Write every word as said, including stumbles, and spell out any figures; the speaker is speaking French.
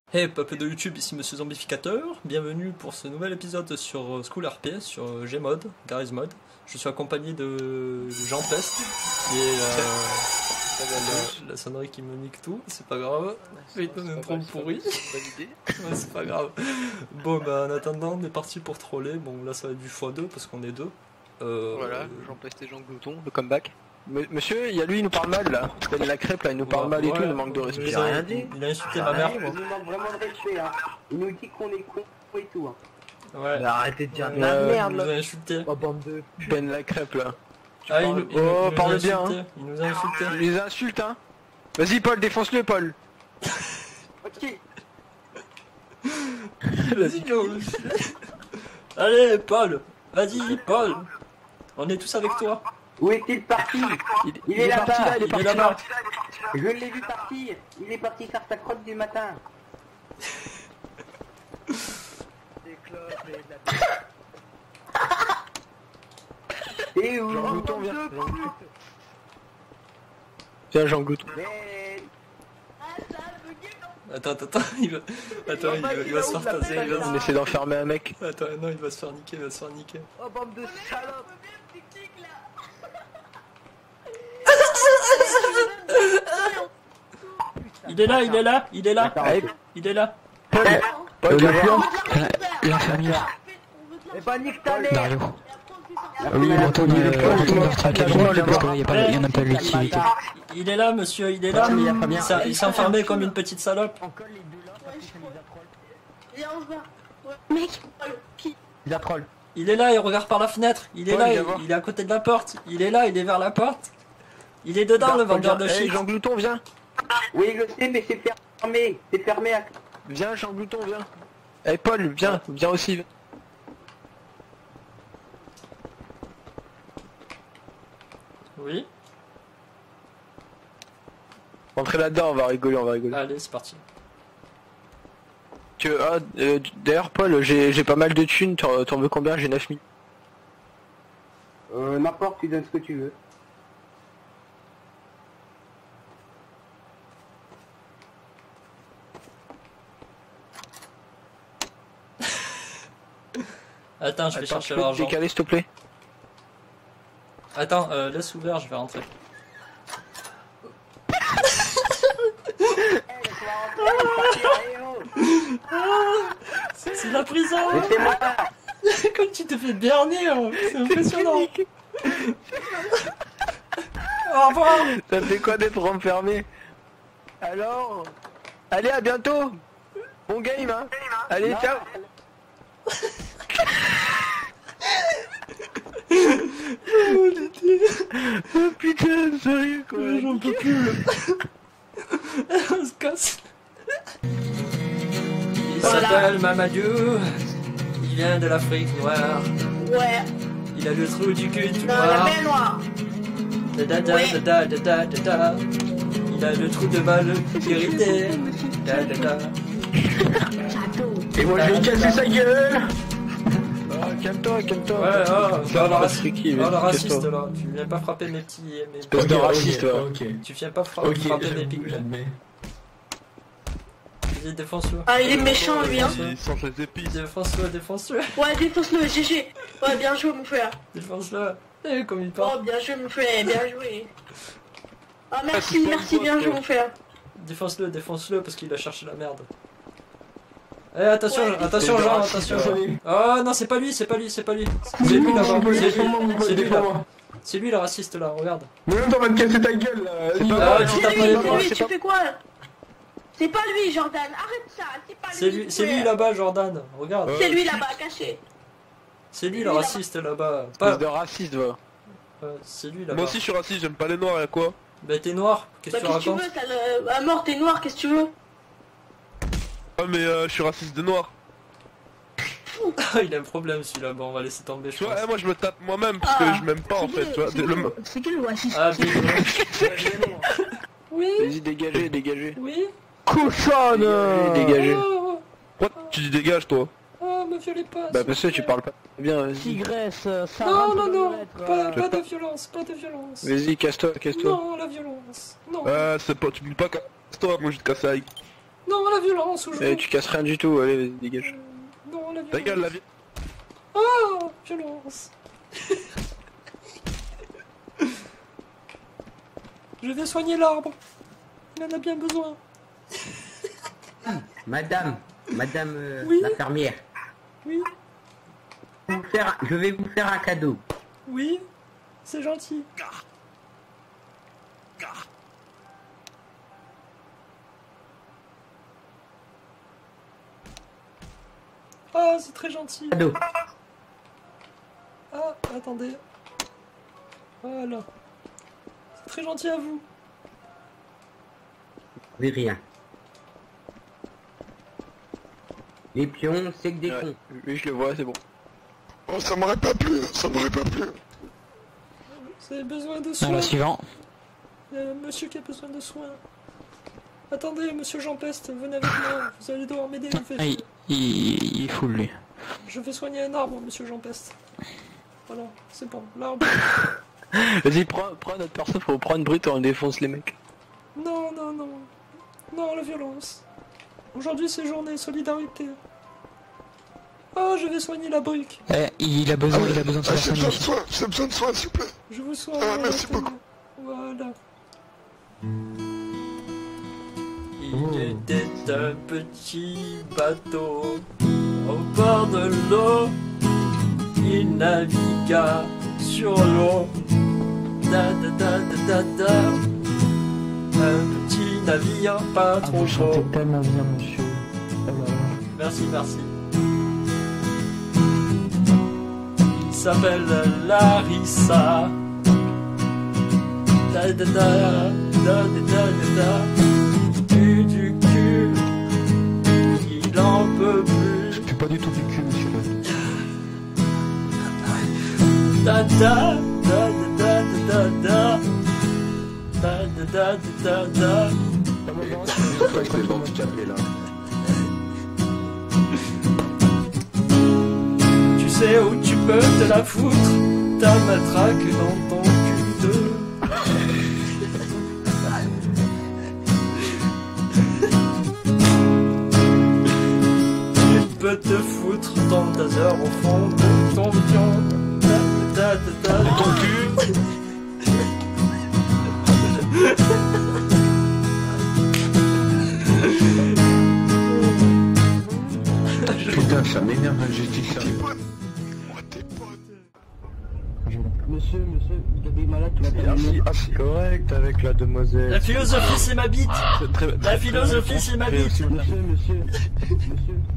Hey peuple de YouTube, ici Monsieur Zombificateur, bienvenue pour ce nouvel épisode sur School R P, sur Gmod, Garry's Mod. Je suis accompagné de Jean Peste, qui est euh, la, la sonnerie qui me nique tout, c'est pas grave, il donne un trompe pourri, c'est pas grave. Bon bah en attendant on est parti pour troller, bon là ça va être du fois deux parce qu'on est deux. Euh, voilà, Jean Peste et Jean Glouton, le comeback. Monsieur, il y a lui, il nous parle mal là. Il la crêpe là, il nous parle ouais, mal et ouais, tout, il nous manque de respect. J'ai rien dit. Il a insulté ma mère. Il nous manque vraiment de respect, hein. Il nous dit qu'on est con et tout. Hein. Ouais. Mais arrêtez de dire de la euh, merde là. Il nous a insulté. Oh bande de. Ben la crêpe là. Ah, il, nous, il, oh, il parle nous bien. Hein. Il nous a insulté. Il les insulte, hein. Vas-y, Paul, défonce-le, Paul. Ok. Vas-y, allez, Paul. Vas-y, Paul. On est tous avec toi. Où est-il parti? Il, il, il est, est là-bas, là, il est, il est là-bas. Je l'ai vu partir. Il est parti faire sa crotte du matin. Et où? Jean Glouton, viens. Viens, Jean Glouton. Attends, attends, attends, il va, attends, il va, il va se faire taser. Il va On essaie d'enfermer un mec. Attends, non, il va se faire niquer, il va se faire niquer. Oh, bande de salopes. Il est là, il est là, il est là, il est là. Paul, Paul, l'infirmière. Eh bah nique ta mère. Dario. Oui, Anthony, Anthony traque la journée parce qu'il n'y en a pas de l'activité. Il est là, monsieur, il est là. Il s'est enfermé comme une petite salope. Mec, Il a troll. Il est là, il regarde par la fenêtre. Il est là, il est à côté de la porte. Il est là, il est vers la porte. Il est dedans, le vendeur de shit. Jean Glouton, viens. Oui, je sais, mais c'est fermé. C'est fermé. À... Viens, Jean Glouton, viens. Eh hey, Paul, viens, viens aussi. Oui. Entrez là-dedans, on va rigoler, on va rigoler. Allez, c'est parti. Que, ah, euh, d'ailleurs, Paul, j'ai pas mal de thunes. T'en veux combien? J'ai neuf mille. Euh, n'importe, tu donnes ce que tu veux. Attends, je vais Attends, chercher l'argent. Décaler, s'il te plaît. Attends, euh, laisse ouvert, je vais rentrer. C'est la prison. Comme tu te fais berner, hein. C'est impressionnant. Au revoir. Ça fait quoi d'être enfermé? Alors, allez, à bientôt. Bon game, hein. Allez, non. Ciao. Oh putain, sérieux quoi, j'en peux plus. On se casse. Il voilà. s'appelle Mamadou. Il vient de l'Afrique noire. Ouais. Il a le trou du cul tout non, noir. La mer noire. Da da da, ouais. da, da, da, da, da. Il a le trou de balle irrité. Da da da. Et moi je vais casser sa gueule. Oh, calme-toi, calme-toi. Ouais, oh, oh, le raciste, qui, oh, le raciste là. Tu viens pas frapper mes petits. Mes espèce petits... de raciste, okay, okay. Tu viens pas fra okay, frapper mes pics. Vas-y, défonce-le. Ah, il est méchant lui, hein. Sans les épis. Défonce-le, défonce-le. Ouais, défonce-le, G G. Ouais, bien joué, mon frère. Défonce-le. Eh, comme il parle. Oh, bien joué, mon frère, bien joué. Ah, merci, ah, merci, bien joué, mon frère. Défonce-le, défonce-le parce qu'il a cherché la merde. Eh attention, ouais, attention Jean, attention. Oh non, c'est pas lui, c'est pas lui, c'est pas lui. C'est lui là-bas, c'est lui, c'est lui là. C'est lui le raciste là, regarde. Mais même t'en vas te casser ta gueule là. C'est pas lui, c'est lui, tu fais quoi? C'est pas lui, Jordan, arrête ça, c'est pas lui. C'est lui, c'est lui là-bas, Jordan, regarde. C'est lui là-bas, caché. C'est lui le raciste là-bas. Pas de raciste, va. C'est lui là-bas. Moi aussi je suis raciste, j'aime pas les noirs, y'a quoi? Bah t'es noir, qu'est-ce que tu racontes? Qu'est-ce que tu veux, t'as le... À mort, t'es noir, qu'est-ce que tu veux? Ah mais euh, je suis raciste de noir. Il a un problème celui-là, bon on va laisser tomber je tu pense. vois, moi je me tape moi-même parce ah, que je m'aime pas en fait, tu vois. Le... C'est qui le raciste? Ah bien. Oui. Vas-y dégagez, dégagez. Oui. Cochonne. Dégagez. Oh. Pourquoi tu dis dégage toi? Oh me violez pas. Bah parce que tu parles pas bien, vas-y. Tigresse, ça. Non non non, pas, pas de violence, pas de violence. Vas-y casse-toi, casse-toi. Non la violence. Non. Euh c'est pas, tu me dis pas casse-toi, moi je vais te casser avec. Non, la violence aujourd'hui. Eh, tu casses rien du tout, allez, vas-y, dégage. Euh, non, la violence. Ta gueule, la vie. Oh, violence. Je vais soigner l'arbre. Il en a bien besoin. Madame, madame euh, Oui. la fermière, Oui, je vais vous faire- je vais vous faire un cadeau. oui, c'est gentil. Ah, c'est très gentil. Cadeau. Ah, attendez. Voilà. C'est très gentil à vous. De rien. Les pions, c'est que des Ouais. cons. Oui, je le vois, c'est bon. Oh, ça m'aurait pas plu, ça m'aurait pas plu. Vous avez besoin de Non, soins. le suivant. Il y a un monsieur qui a besoin de soins. Attendez, monsieur Jean Peste, venez avec moi. Vous allez devoir m'aider. Je Ah, vais, il, il, il est full lui. je vais soigner un arbre, monsieur Jean Peste. Voilà, c'est bon. L'arbre. Vas-y, prends, prends notre perso, faut prendre brut, on défonce les mecs. Non, non, non. Non, la violence. Aujourd'hui, c'est journée solidarité. Oh, je vais soigner la brique. Eh, il a besoin, il a besoin de se Ah, faire j'ai soigner besoin de aussi. soins, j'ai besoin de soins, s'il vous plaît. Je vous soigne. Ah, merci tenez. beaucoup. Voilà. Il était un petit bateau au bord de l'eau. Il navigua sur l'eau. Da da da da da da. Un petit navire pas trop gros. tellement bien, monsieur. Merci, merci. Il s'appelle Larissa. Da da da da da da da. Du du cul. Il en peut plus. Je suis pas du tout du cul, monsieur. Da da da da da da da. Da da da da da da. C'est handicapé là. Tu sais où tu peux te la foutre, ta matraque dans ton cul de... Tu peux te foutre ton taser au fond de ton pion. Da, da, da, da. Ton cul. Putain, ça m'énerve, j'ai dit ça. Moi, t'es pote. Monsieur, monsieur, vous avez malade tout Il est assis, assis correct avec la demoiselle. La philosophie c'est ma bite. C'est très- La philosophie c'est ma bite. Monsieur, monsieur, monsieur,